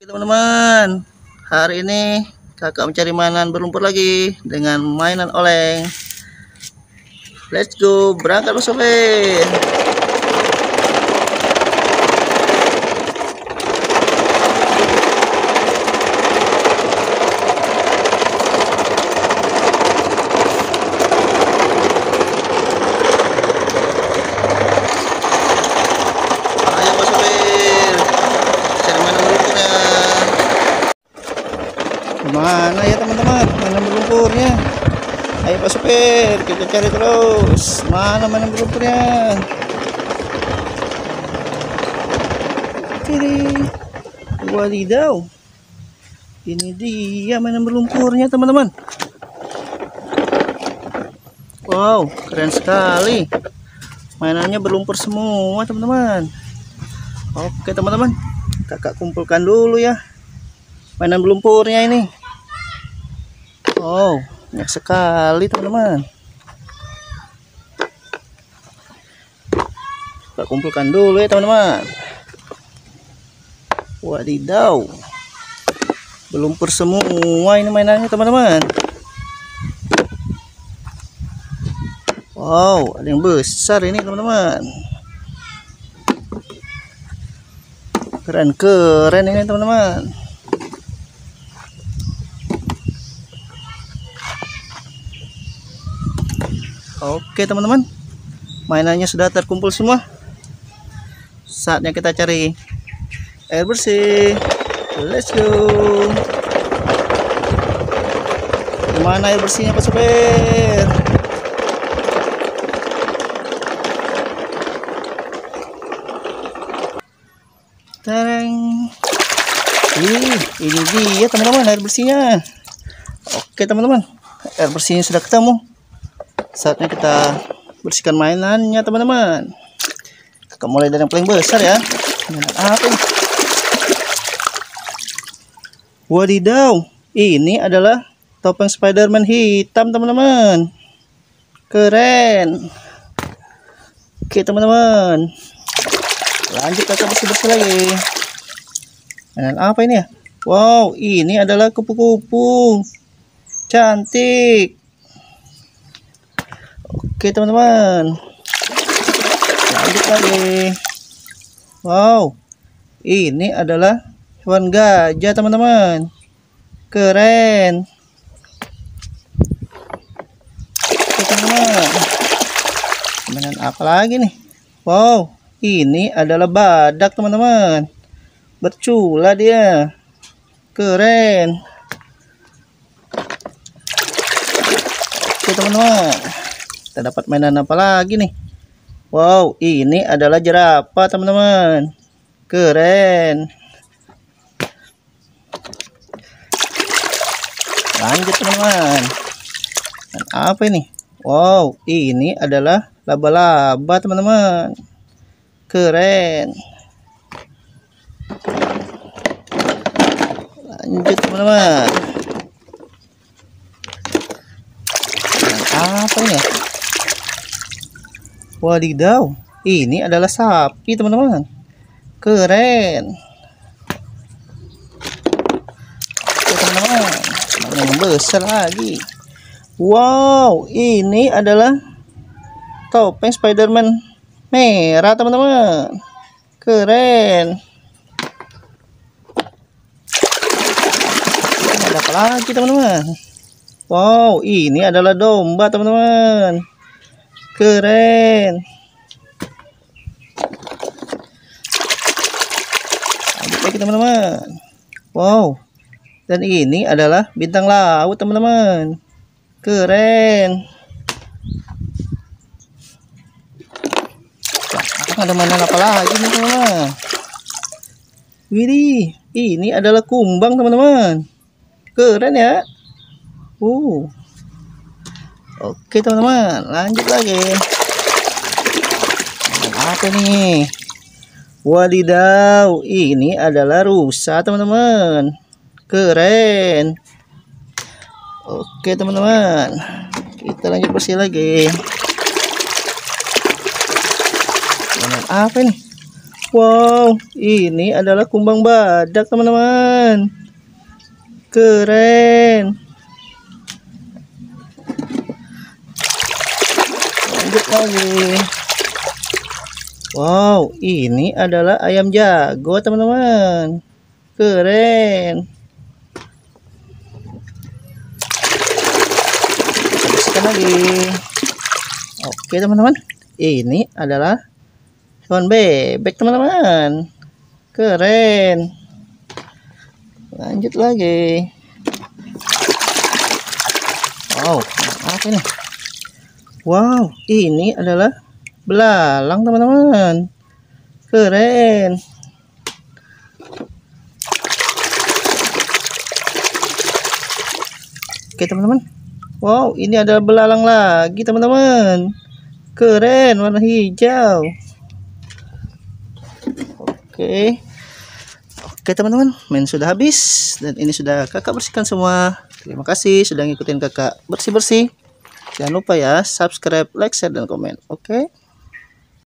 Oke teman-teman, hari ini kakak mencari mainan berlumpur lagi dengan mainan oleng. Let's go, berangkat bersopir. Ayo bersopir, cari mainan berlumpurnya. Mana ya teman-teman mainan berlumpurnya? Ayo Pak Supir, kita cari terus. Mana mainan berlumpurnya? Kiri. Wadidaw. Ini dia mainan berlumpurnya teman-teman. Wow, keren sekali. Mainannya berlumpur semua teman-teman. Oke teman-teman, kakak kumpulkan dulu ya mainan berlumpurnya ini. Oh, banyak sekali teman-teman. Kita kumpulkan dulu ya teman-teman. Wadidaw, berlumpur semua ini mainannya teman-teman. Wow, ada yang besar ini teman-teman. Keren-keren ini teman-teman. Oke teman-teman, mainannya sudah terkumpul semua. Saatnya kita cari air bersih. Let's go. Gimana air bersihnya Pak Supir? Tereng. Ini dia teman-teman air bersihnya. Oke teman-teman, air bersihnya sudah ketemu. Saatnya kita bersihkan mainannya teman-teman. Kita mulai dari yang paling besar ya. Mainan apa ini? Wadidaw, ini adalah topeng Spiderman hitam teman-teman. Keren. Oke teman-teman, lanjut kita bersih-bersih lagi. Mainan apa ini ya? Wow, ini adalah kupu-kupu. Cantik. Oke teman-teman, lanjut lagi. Wow, ini adalah hewan gajah teman-teman. Keren. Oke teman-teman, mainan apa lagi nih? Wow, ini adalah badak teman-teman. Bercula dia. Keren. Oke teman-teman, kita dapat mainan apa lagi nih? Wow, ini adalah jerapah teman-teman. Keren. Lanjut teman-teman, dan apa ini? Wow, ini adalah laba-laba teman-teman. Keren. Lanjut teman-teman, dan apa ini? Wadidaw, ini adalah sapi teman-teman. Keren. Oke teman-teman, yang besar lagi. Wow, ini adalah topeng Spiderman merah teman-teman. Keren. Ada apa lagi teman-teman? Wow, ini adalah domba teman-teman. Keren. Lanjut lagi teman-teman. Wow, dan ini adalah bintang laut teman-teman. Keren. Ada mainan apa lagi nih teman-teman? Widih, ini adalah kumbang teman-teman. Keren ya. Oke teman-teman, lanjut lagi. Apa nih? Wadidaw, ini adalah rusa teman-teman. Keren. Oke teman-teman, kita lanjut bersih lagi. Apa ini? Wow, ini adalah kumbang badak teman-teman. Keren. Lanjut lagi. Wow, ini adalah ayam jago teman-teman. Keren. Bersihkan lagi. Oke teman-teman, ini adalah hewan bebek teman-teman. Keren. Lanjut lagi. Wow, apa ini? Wow, ini adalah belalang teman-teman. Keren. Oke teman-teman. Wow, ini adalah belalang lagi teman-teman. Keren, warna hijau. Oke. Oke teman-teman, main sudah habis dan ini sudah kakak bersihkan semua. Terima kasih sudah ngikutin kakak bersih-bersih. Jangan lupa ya subscribe, like, share, dan komen. Oke.